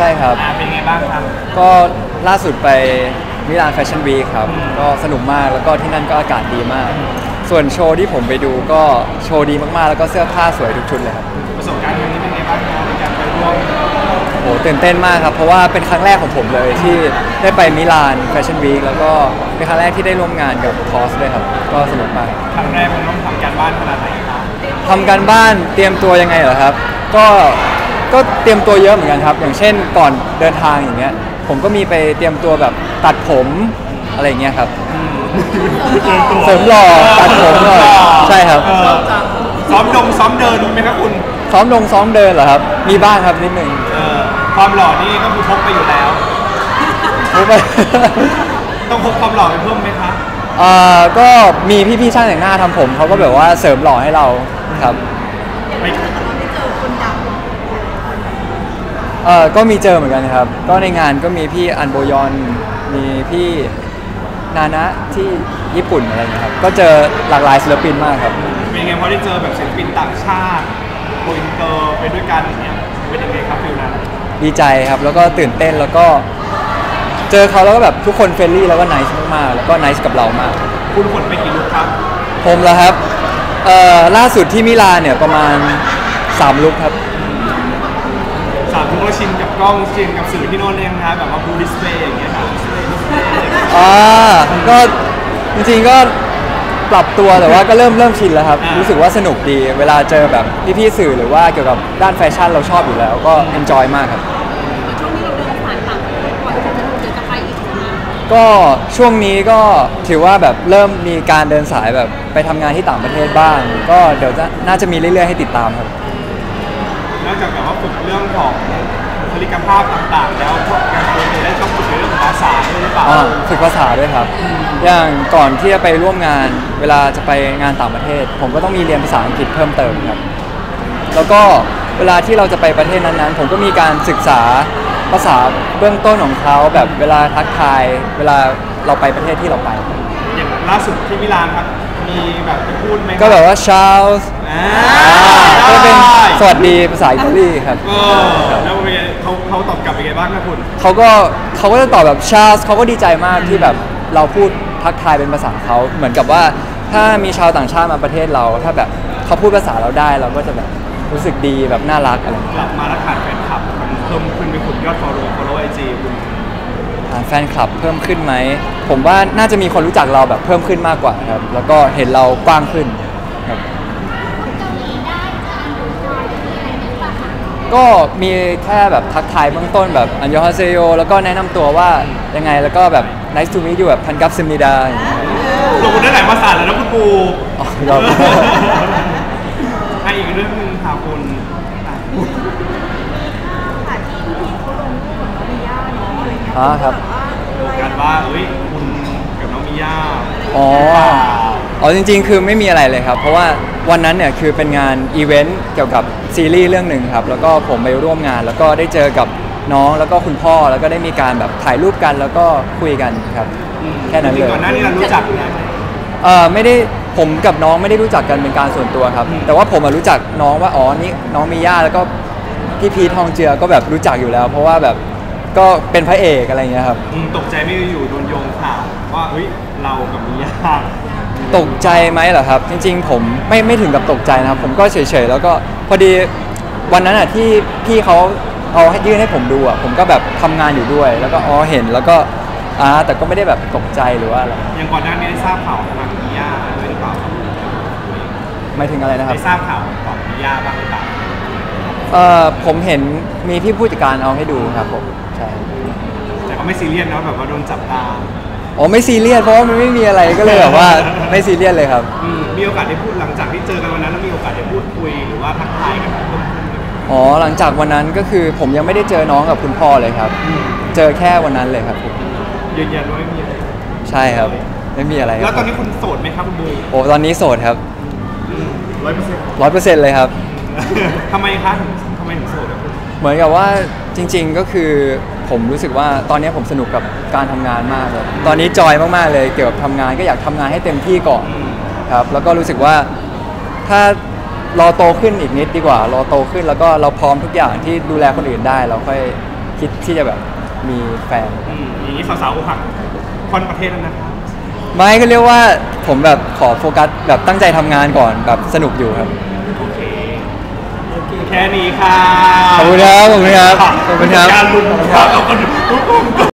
ช่ครับเป็นไงบ้างครับก็ล่าสุดไปมิลานแฟชั่นวีคครับก็สนุกมากแล้วก็ที่นั่นก็อากาศดีมากส่วนโชว์ที่ผมไปดูก็โชว์ดีมากๆแล้วก็เสื้อผ้าสวยทุกชุดเลยครับประสบการณ์ครั้งนี้เป็นไงบ้างครับในการไปร่วมโหตื่นเต้นมากครับเพราะว่าเป็นครั้งแรกของผมเลยที่ได้ไปมิลานแฟชั่นวีคแล้วก็เป็นครั้งแรกที่ได้ร่วมงานกับคอสด้วยครับก็สนุกมากครั้งแรกมันต้องทำการบ้านขนาดไหนครับทำการบ้านเตรียมตัวยังไงเหรอครับก็เตรียมตัวเยอะเหมือนกันครับอย่างเช่นก่อนเดินทางอย่างเงี้ยผมก็มีไปเตรียมตัวแบบตัดผมอะไรเงี้ยครับเสริมหล่อตัดผมหน่อยใช่ครับซ้อมเดินไหมครับคุณซ้อมเดินเหรอครับมีบ้างครับนิดนึงความหล่อนี่ก็คือพกไปอยู่แล้วต้องพกความหล่อไปเพิ่มไหมคะก็มีพี่ๆช่างแต่งหน้าทำผมเขาก็แบบว่าเสริมหล่อให้เราครับก็มีเจอเหมือนกันครับก็ในงานก็มีพี่อันโบยอนมีพี่นานะที่ญี่ปุ่นอะไรเงี้ยครับก็เจอหลากหลายศิลปินมากครับเป็นไงพอได้เจอแบบศิลปินต่างชาติโกอินเตอร์ไปด้วยกันอย่างเงี้ยเป็นยังไงครับฟิลนั้นดีใจครับแล้วก็ตื่นเต้นแล้วก็เจอเขาแล้วก็แบบทุกคนเฟรนลี่แล้วก็ไนซ์มากๆแล้วก็ไนซ์กับเรามากคุณขนไปกี่ลุคครับผมเหรอครับล่าสุดที่มิลานเนี่ยประมาณ3 ลุคครับ 3 ลุคแล้วชินกับกล้องชินกับสื่อที่โน่นเองนะครับแบบว่าบูดิสเพย์อย่างเงี้ยครับก็จริงๆก็ปรับตัวแต่ว่าก็เริ่มชินแล้วครับรู้สึกว่าสนุกดีเวลาเจอแบบพี่ๆสื่อหรือว่าเกี่ยวกับด้านแฟชั่นเราชอบอยู่แล้วก็เอนจอยมากครับช่วงนี้เราเดินสายต่างประเทศบ่อยจะไปอีกนะก็ช่วงนี้ก็ถือว่าแบบเริ่มมีการเดินสายแบบไปทำงานที่ต่างประเทศบ้างก็เดี๋ยวน่าจะมีเรื่อยๆให้ติดตามครับนอกจากแบบว่าฝึกเรื่องของผลิตภาพต่างๆแล้วพวกการเรียนได้ต้องฝึกในเรื่องของภาษาด้วยหรือเปล่าฝึกภาษาด้วยครับอย่างก่อนที่จะไปร่วมงานเวลาจะไปงานต่างประเทศผมก็ต้องมีเรียนภาษาอังกฤษเพิ่มเติมครับแล้วก็เวลาที่เราจะไปประเทศนั้นๆผมก็มีการศึกษาภาษาเบื้องต้นของเขาแบบเวลาทักทายเวลาเราไปประเทศที่เราไปอย่างล่าสุดที่มิลานครับมีแบบพูดไหมก็แบบว่าชาลส์ก็เป็นสวัสดีภาษาอิตาลีครับแล้วเขาตอบกลับเป็นไงบ้างครับคุณเขาก็จะตอบแบบชาลส์เขาก็ดีใจมากที่แบบเราพูดทักทายเป็นภาษาเขาเหมือนกับว่าถ้ามีชาวต่างชาติมาประเทศเราถ้าแบบเขาพูดภาษาเราได้เราก็จะแบบรู้สึกดีแบบน่ารักอะไรกลับมาแล้วขาดแฟนคลับเพิ่มขึ้นไปขุดยอดfollow IG คุณแฟนคลับเพิ่มขึ้นไหมผมว่าน่าจะมีคนรู้จักเราแบบเพิ่มขึ้นมากกว่าครับแล้วก็เห็นเรากว้างขึ้นครับก็มีแค่แบบทักทายเบื้องต้นแบบอันยองฮาเซโยแล้วก็แนะนำตัวว่ายังไงแล้วก็แบบ nice to meet you แบบพันกับซิมิดาลงได้หลายภาษาแล้วนะคุณปูอีกเรื่องนึงค่ะคุณครับการว่าคุณกับน้องมิย่าจริงๆคือไม่มีอะไรเลยครับเพราะว่าวันนั้นเนี่ยคือเป็นงานอีเวนต์เกี่ยวกับซีรีส์เรื่องหนึ่งครับแล้วก็ผมไปร่วมงานแล้วก็ได้เจอกับน้องแล้วก็คุณพ่อแล้วก็ได้มีการแบบถ่ายรูปกันแล้วก็คุยกันครับแค่นั้นเลยก่อนหน้านี้เรารู้จักไม่ได้ผมกับน้องไม่ได้รู้จักกันเป็นการส่วนตัวครับแต่ว่าผมรู้จักน้องว่านี่น้องมิย่าแล้วก็พี่พีททองเจือก็แบบรู้จักอยู่แล้วเพราะว่าแบบก็เป็นพระเอกอะไรเงี้ยครับตกใจไม่อยู่โดนโยงข่าวว่าเรากับมิย่าตกใจไหมเหรอครับจริงๆผมไม่ถึงกับตกใจนะครับผมก็เฉยๆแล้วก็พอดีวันนั้นที่พี่เขาเอาให้ยื่นให้ผมดูผมก็แบบทำงานอยู่ด้วยแล้วก็เห็นแล้วก็แต่ก็ไม่ได้แบบตกใจหรือว่าอะไรอย่างก่อนหน้านี้ได้ทราบข่าวของมิย่าด้วยหรือเปล่าไม่ถึงอะไรนะครับได้ทราบข่าวของมิย่าบ้างหรือเปล่าผมเห็นมีพี่ผู้จัดการเอาให้ดูครับผมใช่แต่ก็ไม่ซีเรียสนะแบบว่าโดนจับตาไม่ซีเรียสเพราะว่ามันไม่มีอะไรก็เลยแบบว่าไม่ซีเรียสเลยครับมีโอกาสได้พูดหลังจากที่เจอกันวันนั้นแล้วมีโอกาสได้พูดคุยหรือว่าทักทายกันหลังจากวันนั้นก็คือผมยังไม่ได้เจอน้องกับคุณพ่อเลยครับเจอแค่วันนั้นเลยครับยืนยันว่าไม่มีอะไรใช่ครับไม่มีอะไรแล้วตอนนี้คุณโสดไหมครับคุณบูตอนนี้โสดครับ100%เลยครับทำไมครับทำไมถึงโสดเหมือนกับว่าจริงๆก็คือผมรู้สึกว่าตอนนี้ผมสนุกกับการทำงานมากเลยตอนนี้จอยมากๆเลยเกี่ยวกับทำงานก็อยากทำงานให้เต็มที่ก่อนครับแล้วก็รู้สึกว่าถ้ารอโตขึ้นอีกนิดดีกว่ารอโตขึ้นแล้วก็เราพร้อมทุกอย่างที่ดูแลคนอื่นได้เราค่อยคิดที่จะแบบมีแฟนอย่างนี้สาวๆอกหักค่อนประเทศแล้วนะครับไม่ก็เรียกว่าผมแบบขอโฟกัสแบบตั้งใจทำงานก่อนแบบสนุกอยู่ครับโอเคแค่นี้ค่ะขอบคุณครับขอบคุณครับขอบคุณครับการลุ้นของเราคน